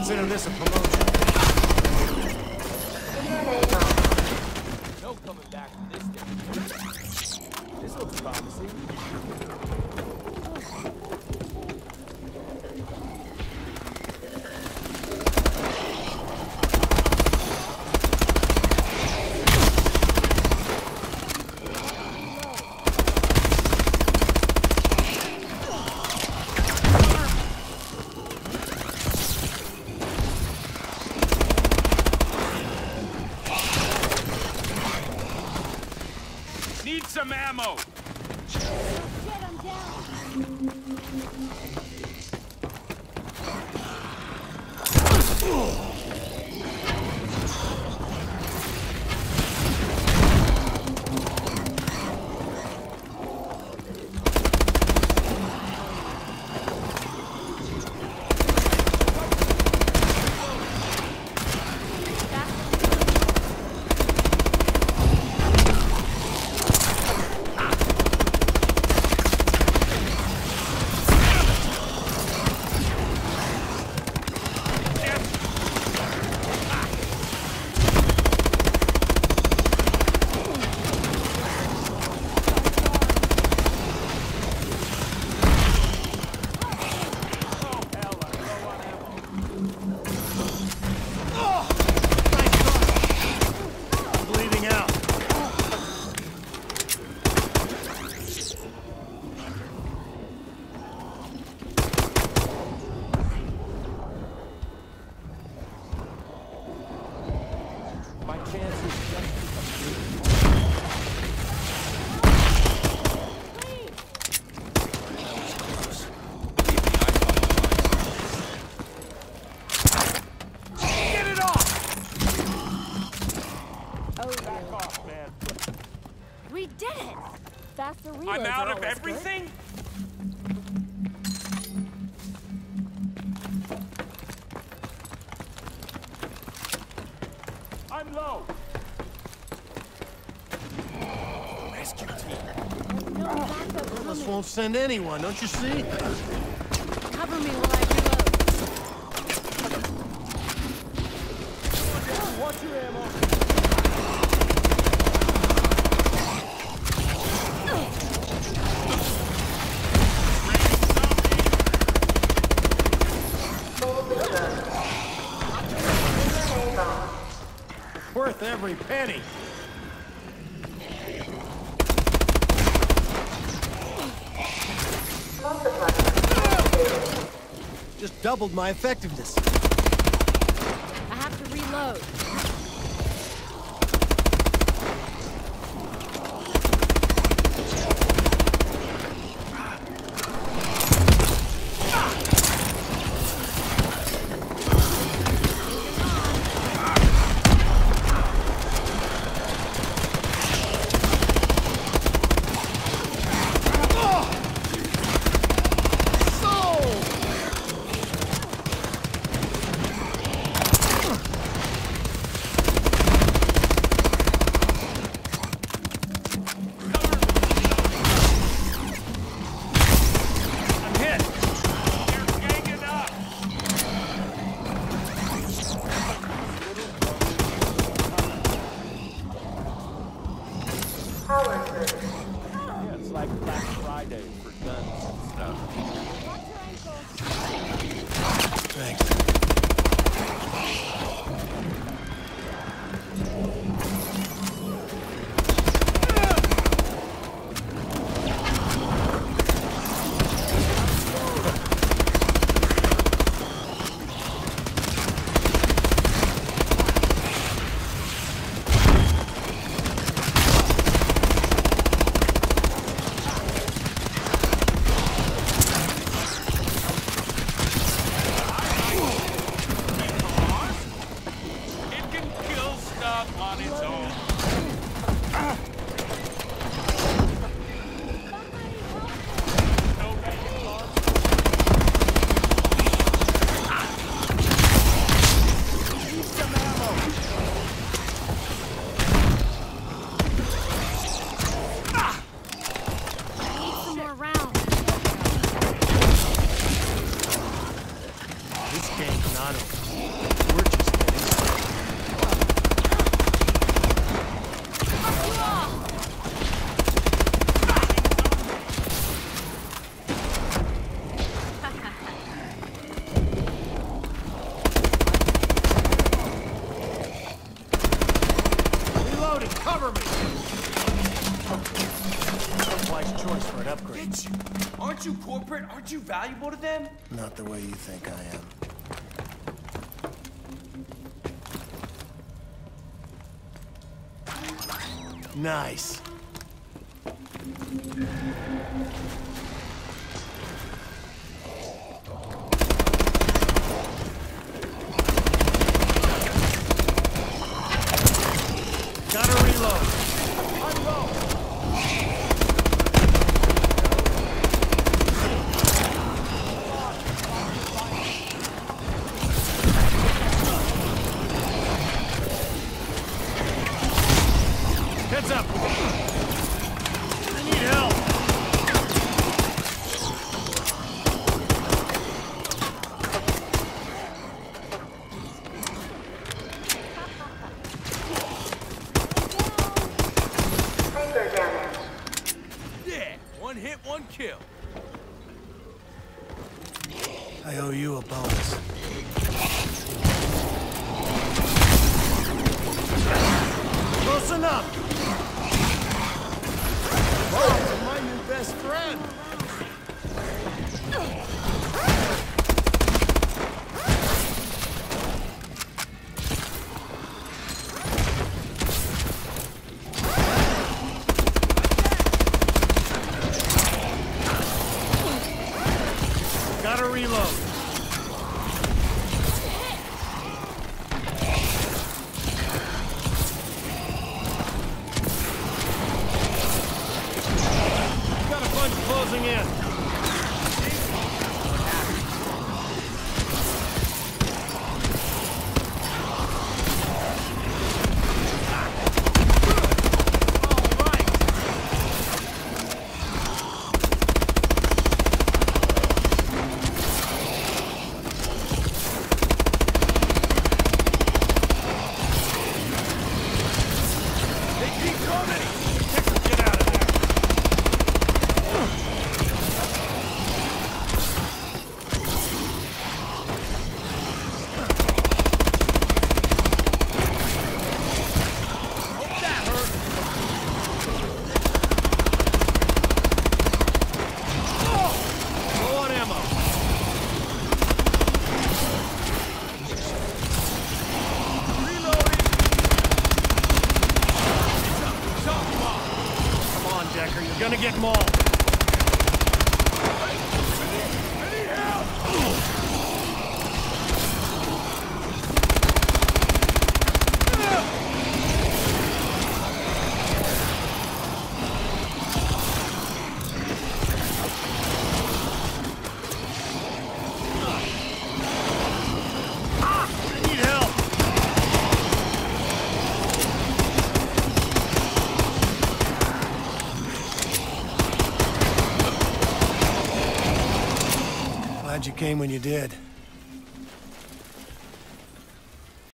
consider this a promotion. No coming back from this day. This looks promising. Need some ammo! Shit, I'm down. Bleeding out. My chances just Get it off! back off, man. We did it! Faster reloads I'm out are of always everything? I'm low. Rescue team. good. No backup This coming. won't send anyone, don't you see? Cover me while I reload. Watch your ammo. Worth every penny. Just doubled my effectiveness. I have to reload. I'm hit. You're ganging up. Yeah, it's like Black Friday for guns and stuff. Thanks. It can kill stuff on its own. No bacon laws. Need some ammo. Need some more rounds. This game's not over. Garbage! Aren't you corporate? Aren't you valuable to them? Not the way you think I am. Nice. Gotta reload. Heads up! I need help! Yeah, one hit, one kill. I owe you a bonus. Close enough! Bombs are my new best friend! Gotta reload. Got a bunch closing in. All right. They keep coming. Get out of there. Hope that hurt. Low on ammo. Reloading. Shot them off. Come on, Decker, you're gonna get mauled. I need help. I need help. Glad you came when you did.